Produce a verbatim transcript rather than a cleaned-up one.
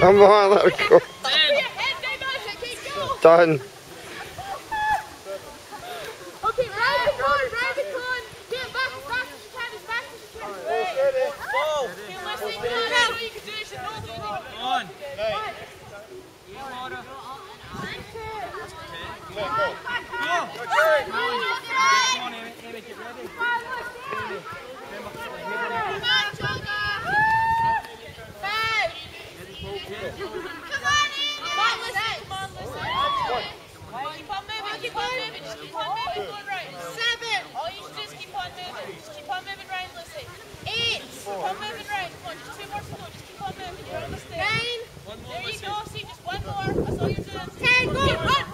Come on, let her go. Done. Okay, ride the con, ride the con. Get back as fast as you can, as fast as you can. Ready? Go. Okay, listen, you know you can do it. You know you can do it. On. Go. Go. Come on, Amy. Amy, get ready. Come on, Jonah. Five. Come on, Amy. Come on, listen. Come on, listen. Keep on moving, keep on moving, just keep on moving, going right. Seven. All you should do is keep on moving. Just keep on moving right, Lucy. Eight. Keep on moving right. Come on, just two more to go. Just keep on moving. You're almost there. Nine. One more, there you Lucy. go. See, just one more. That's all you're doing. Ten. Go. Run.